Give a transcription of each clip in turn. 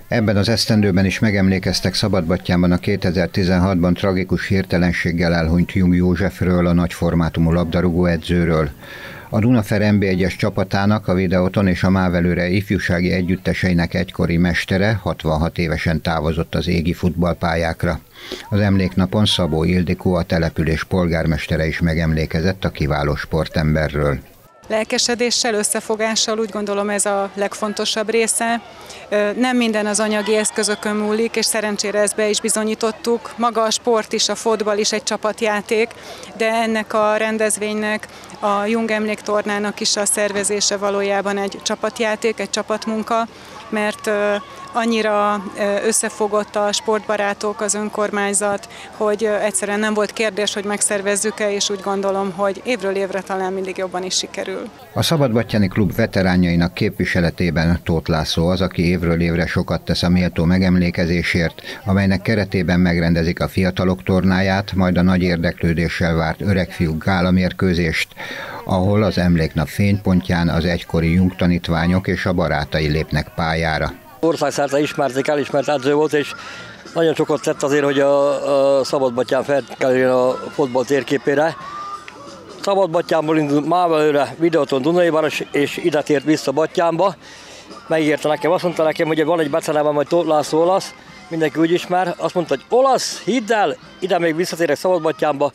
Ebben az esztendőben is megemlékeztek Szabadbattyánban a 2016-ban tragikus hirtelenséggel elhunyt Jung Józsefről, a nagyformátumú labdarúgó edzőről. A Dunafer NB1-es csapatának, a Videoton és a Mávelőre ifjúsági együtteseinek egykori mestere 66 évesen távozott az égi futballpályákra. Az emléknapon Szabó Ildikó, a település polgármestere is megemlékezett a kiváló sportemberről. Lelkesedéssel, összefogással, úgy gondolom ez a legfontosabb része. Nem minden az anyagi eszközökön múlik, és szerencsére ezt be is bizonyítottuk. Maga a sport is, a fotball is egy csapatjáték, de ennek a rendezvénynek, a Jung emléktornának is a szervezése valójában egy csapatjáték, egy csapatmunka, mert annyira összefogott a sportbarátok, az önkormányzat, hogy egyszerűen nem volt kérdés, hogy megszervezzük-e, és úgy gondolom, hogy évről évre talán mindig jobban is sikerül. A Szabadbattyáni klub veteránjainak képviseletében Tóth László az, aki évről évre sokat tesz a méltó megemlékezésért, amelynek keretében megrendezik a fiatalok tornáját, majd a nagy érdeklődéssel várt öregfiúk gála mérkőzést, ahol az emléknap fénypontján az egykori Jung tanítványok és a barátai lépnek pályára. Országszerte elismert edző volt, és nagyon sokat tett azért, hogy a Szabadbattyán felkerüljön a fotball térképére. Szabadbattyánból indult Mávelőre, Videoton, Dunaiváros, és ide tért vissza Battyánba. Megígérte nekem, azt mondta nekem, hogy van egy becenevem, majd Tóth László olasz, mindenki úgy ismer. Azt mondta, hogy olasz, hidd el, ide még visszatérek Szabadbattyánba.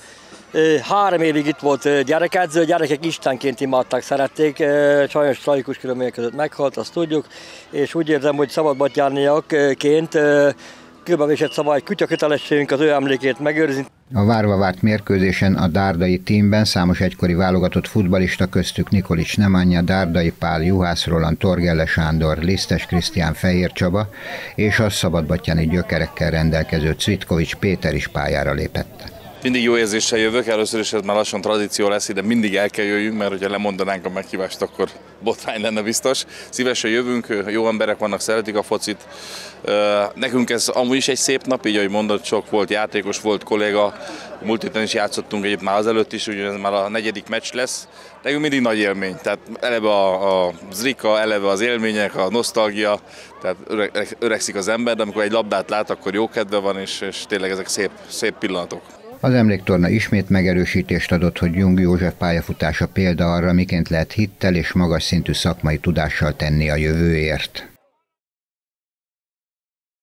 3 évig itt volt gyerekedző, gyerekek istenként imádták, szerették, sajnos tragikus körülmények között meghalt, azt tudjuk, és úgy érzem, hogy szabadbattyániakként kőbevésett szabály, kutyakötelességünk az ő emlékét megőrizni. A várva várt mérkőzésen a dárdai tímben számos egykori válogatott futballista, köztük Nikolics Nemanja, Dárdai Pál, Juhász Roland, Torgelle Sándor, Lisztes Krisztián, Fehér Csaba és a szabadbattyáni gyökerekkel rendelkező Cvitkovics Péter is pályára lépett. Mindig jó érzéssel jövök, először is ez már lassan tradíció lesz, de mindig el kell jöjjünk, mert hogyha lemondanánk a meghívást, akkor botrány lenne biztos. Szívesen jövünk, jó emberek vannak, szeretik a focit. Nekünk ez amúgy is egy szép nap, így ahogy mondod, sok volt játékos, volt kolléga, múlt héten is játszottunk egyébként már azelőtt is, ugye ez már a 4. meccs lesz. Nekünk mindig nagy élmény, tehát eleve a zrika, eleve az élmények, a nosztalgia, tehát öregszik az ember, de amikor egy labdát lát, akkor jó kedve van, és tényleg ezek szép pillanatok. Az emléktorna ismét megerősítést adott, hogy Jung József pályafutása példa arra, miként lehet hittel és magas szintű szakmai tudással tenni a jövőért.